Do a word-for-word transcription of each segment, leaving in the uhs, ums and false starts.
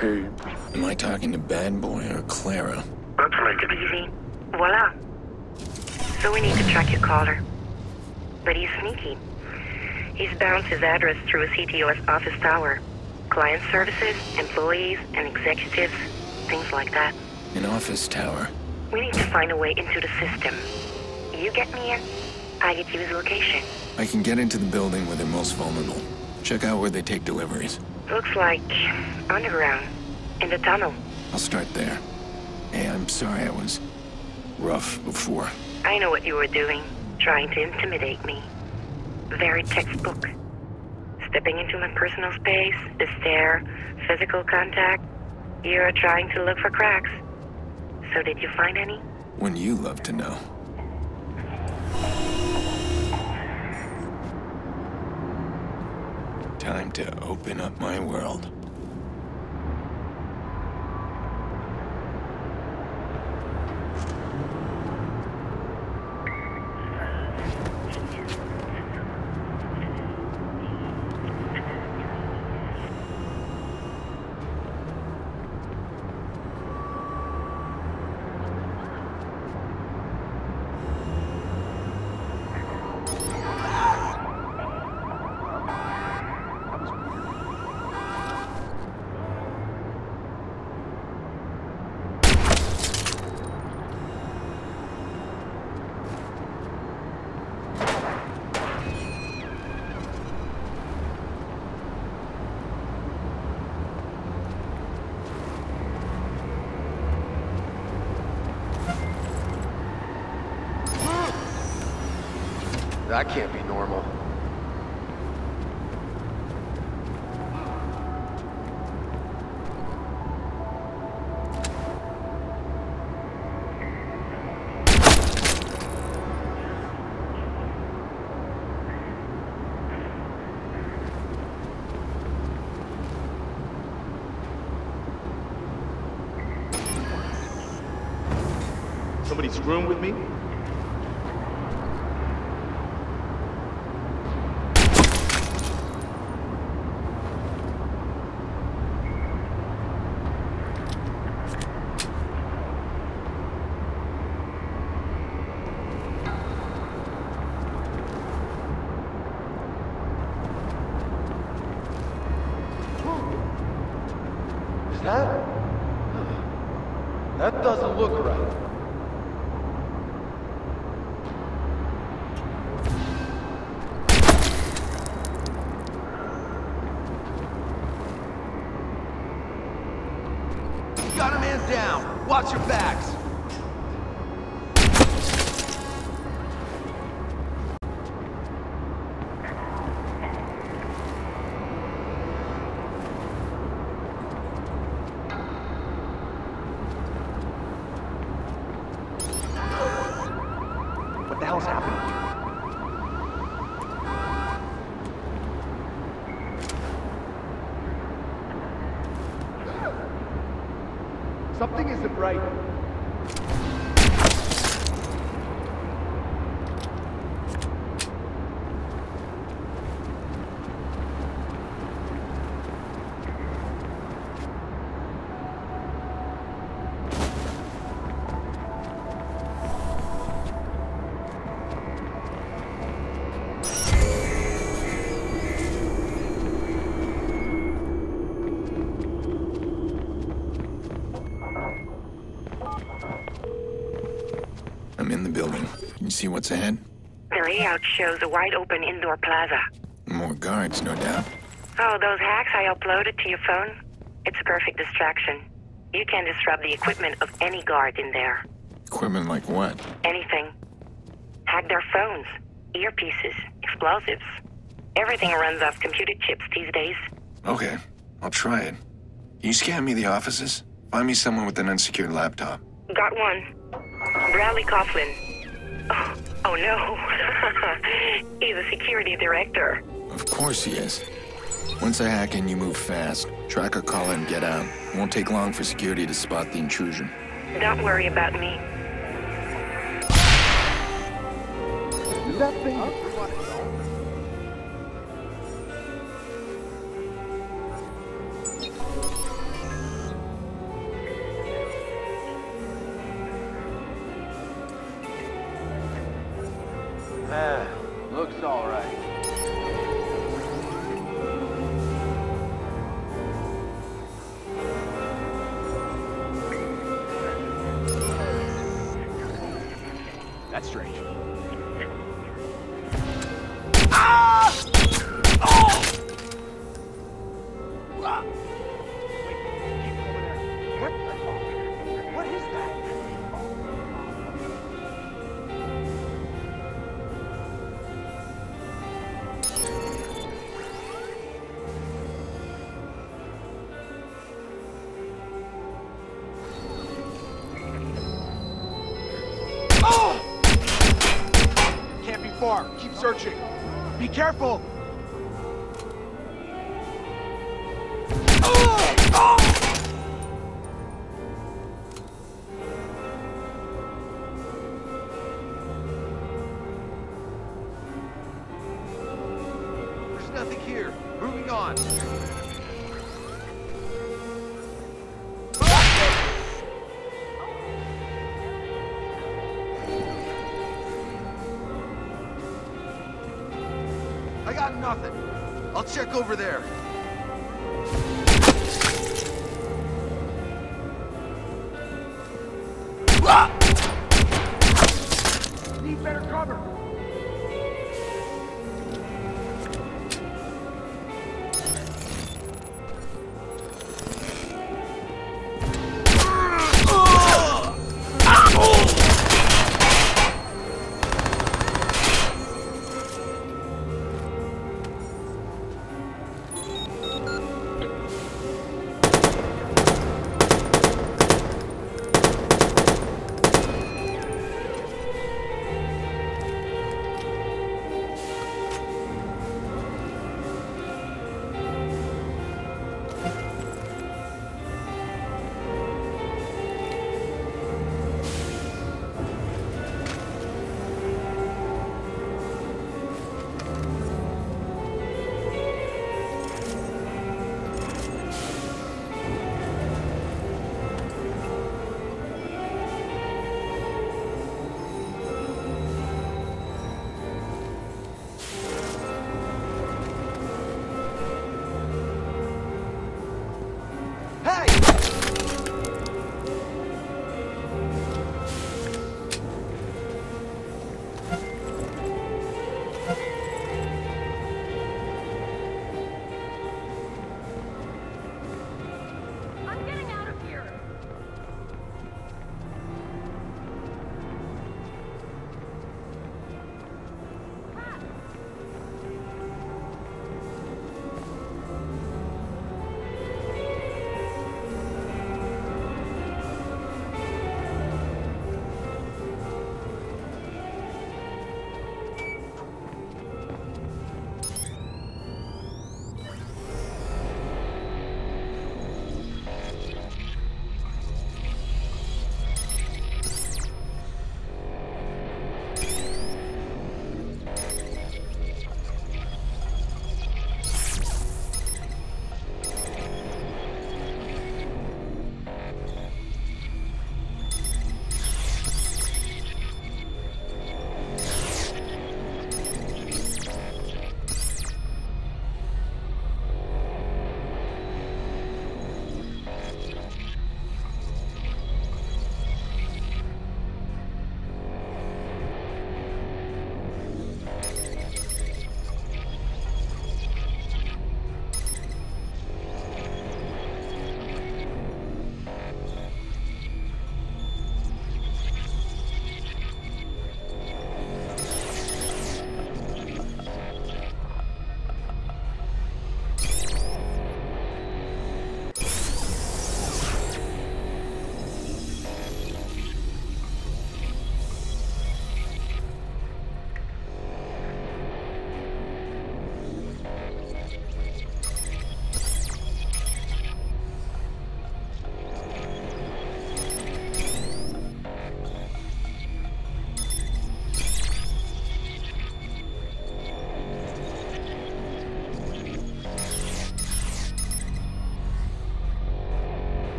Hey. Am I talking to Bad Boy or Clara? Let's make it easy. Voila. So we need to track your caller. But he's sneaky. He's bounced his address through a C T O S office tower. Client services, employees, and executives, things like that. An office tower. We need to find a way into the system. You get me in, I get you his location. I can get into the building where they're most vulnerable. Check out where they take deliveries. Looks like underground, in the tunnel. I'll start there. Hey, I'm sorry I was rough before. I know what you were doing, trying to intimidate me. Very textbook. Stepping into my personal space, the stare, physical contact. You're trying to look for cracks. So did you find any? Wouldn't you love to know? Time to open up my world. That can't be normal. Somebody screwing with me? Is that? That doesn't look right. Got a man down. Watch your backs. What the hell's happening here? Something isn't right. I'm in the building. You see what's ahead? The layout shows a wide-open indoor plaza. More guards, no doubt. Oh, those hacks I uploaded to your phone? It's a perfect distraction. You can disrupt the equipment of any guard in there. Equipment like what? Anything. Hack their phones, earpieces, explosives. Everything runs off computer chips these days. Okay, I'll try it. Can you scan me the offices? Find me someone with an unsecured laptop. Got one. Bradley Coughlin. Oh, oh no. He's a security director. Of course he is. Once I hack in, you move fast. Track a caller and get out. Won't take long for security to spot the intrusion. Don't worry about me. Is that thing? That's strange. Ah! Oh! Ah! Wait, keep over there. What the? What is that? Oh! Can't be far. Keep searching. Be careful. Oh! Oh! There's nothing here. Moving on. I got nothing. I'll check over there. Ah! Need better cover.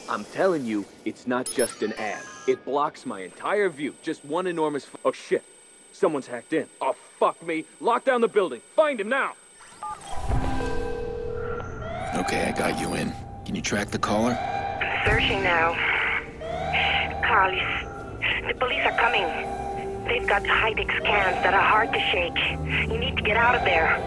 I'm telling you, it's not just an ad. It blocks my entire view. Just one enormous f- Oh shit. Someone's hacked in. Oh fuck me. Lock down the building. Find him now. Okay, I got you in. Can you track the caller? Searching now. Carlos, the police are coming. They've got high-tech scans that are hard to shake. You need to get out of there.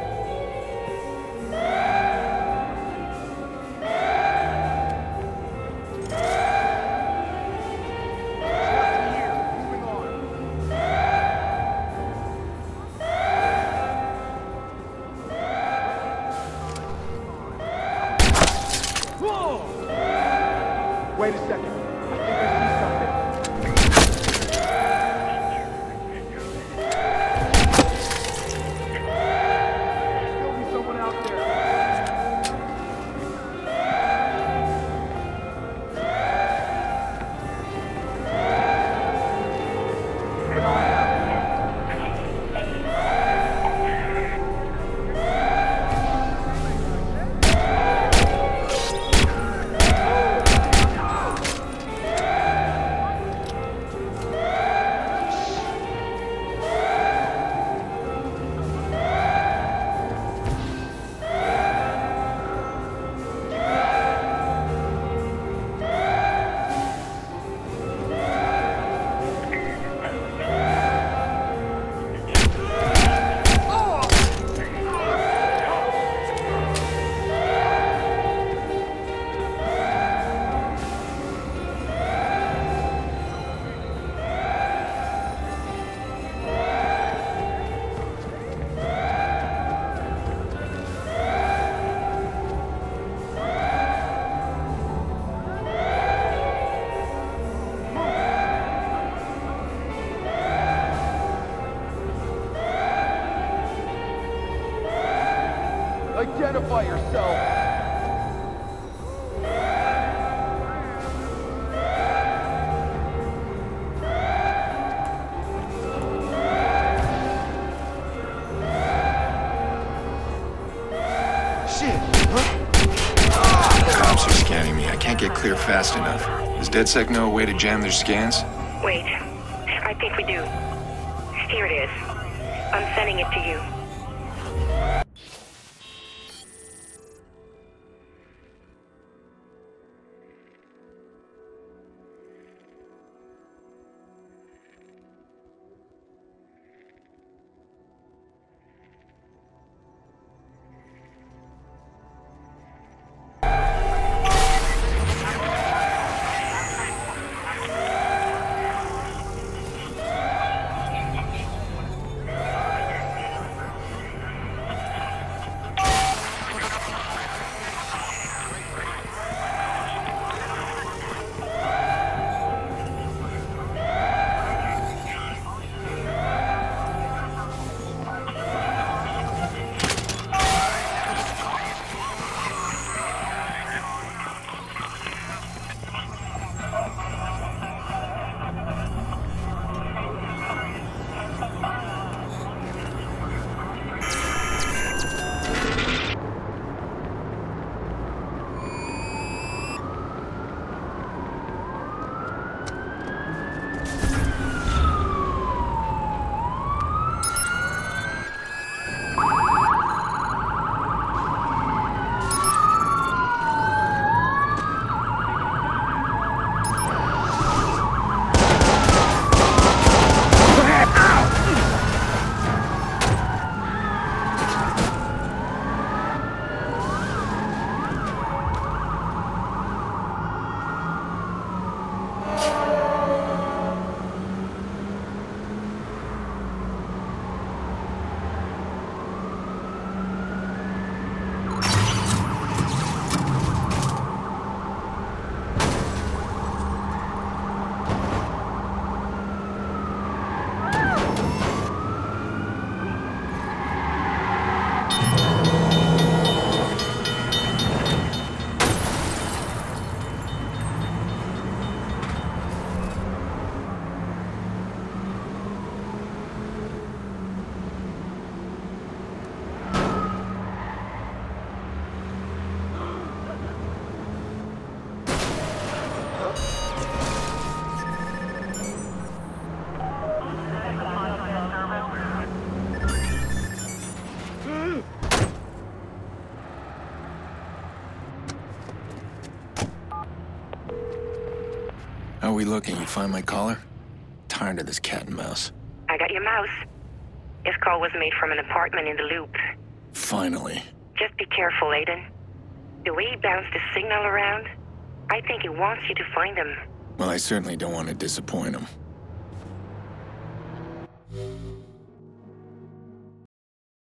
Wait a second. I think I see something. There'll be someone out there. Keep an eye out. Identify yourself! Shit! Huh? Cops are scanning me. I can't get clear fast enough. Does DedSec know a way to jam their scans? Wait, I think we do. Here it is. I'm sending it to you. we looking? You find my collar? Tired of this cat and mouse. I got your mouse. His call was made from an apartment in the Loop. Finally. Just be careful, Aiden. The way he bounced the signal around, I think he wants you to find him. Well, I certainly don't want to disappoint him.